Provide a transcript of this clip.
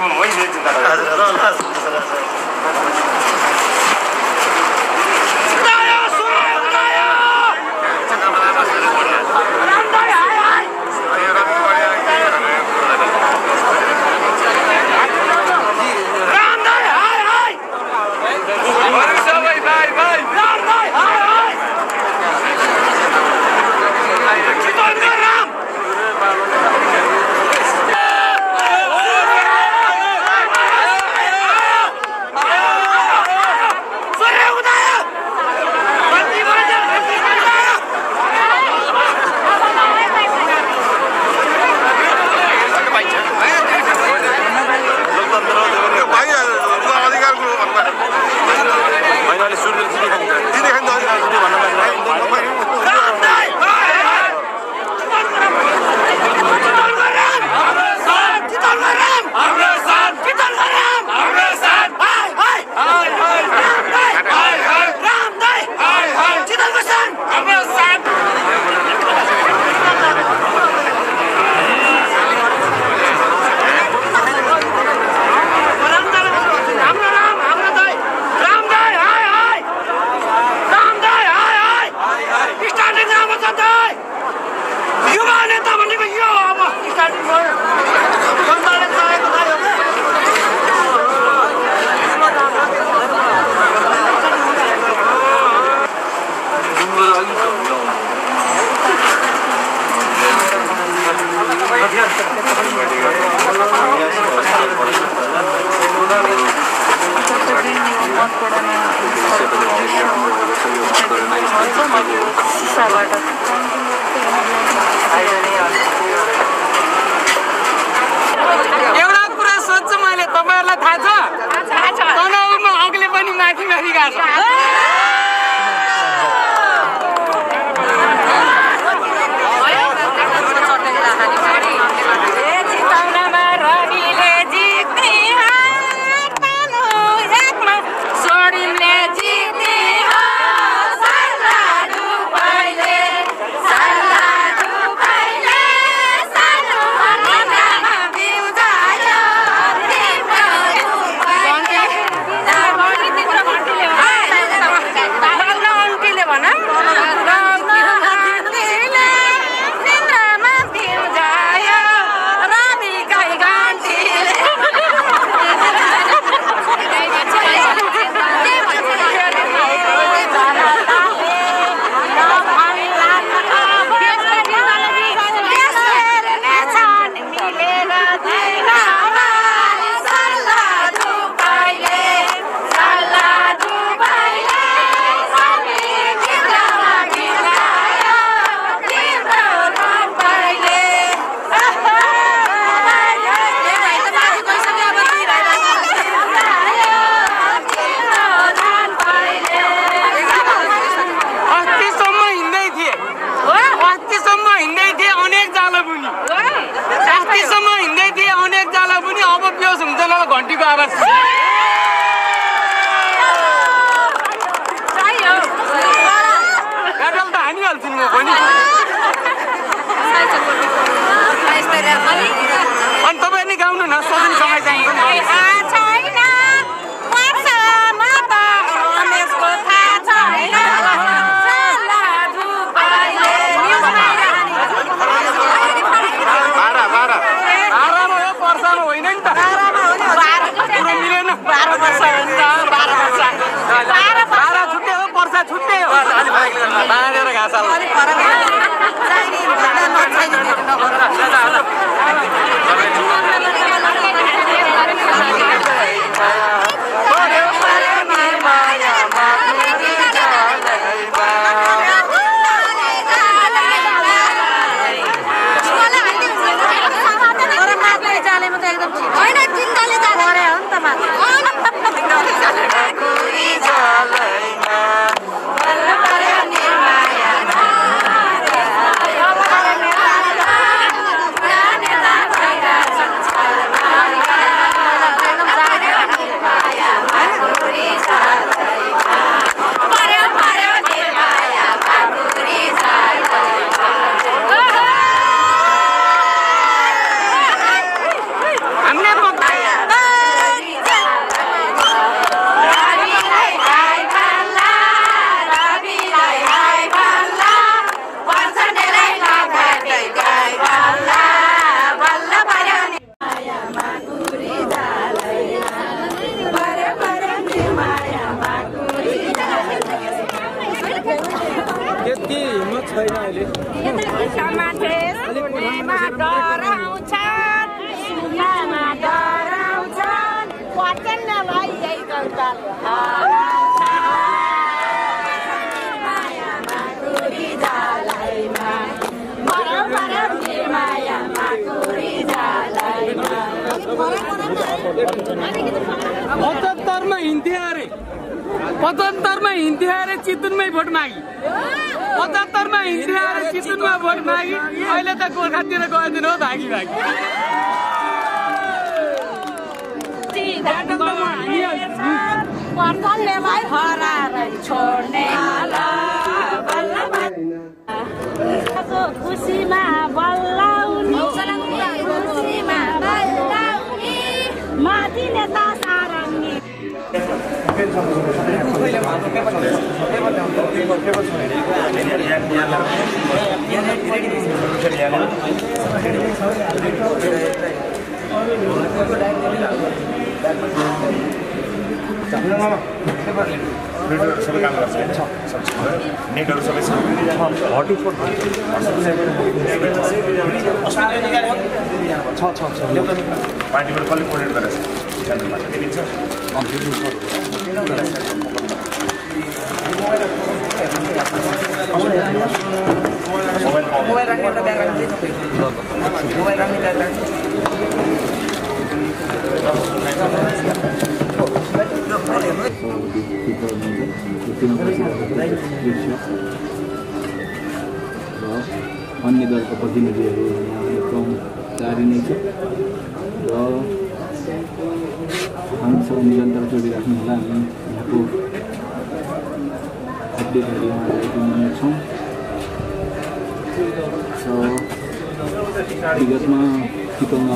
एउटा कुरा सोध्छु मैले तपाईहरुलाई थाहा छ तनावमा अग्ले पनि माथि माथि गाछ मान्छे सुन्नेमा डराउँछन् सुन्नमा डराउँछन् वचनलाई यही गल्ताल मायामा कुरी जालैमा मरौ मरौ मायामा कुरी जालैमा 75 मा हिँड्थे अरे 75 मा हिँड्थे अरे चितुनमै भोट मागी 75 मा हिँड्थे अरे चितुनमा भोट मागी अहिले त गोर्खातिर गइदिनु हो भागी भागी पर्छन्नेलाई हरारै छोड्ने खुसीमा बल्लाउने खुसीमा बल्लाउने माथि नेता सारङ्गी सबै काम गर्छ नेटहरू सबै छ पार्टीबाट कसले कोर्डिनेट गरेछ मोबाइल राख्ने एउटा ब्याग राख्ने मोबाइल राख्ने ब्याग राख्ने अन्य दलका प्रतिनिधिहरू यहाँ प्रमुख जारी नै छ र हामीसँग निरन्तर जोडिराख्नु होला हामी यहाँको अपडेटहरू उहाँहरूलाई दिनेछौँ र विगतमा चितवनमा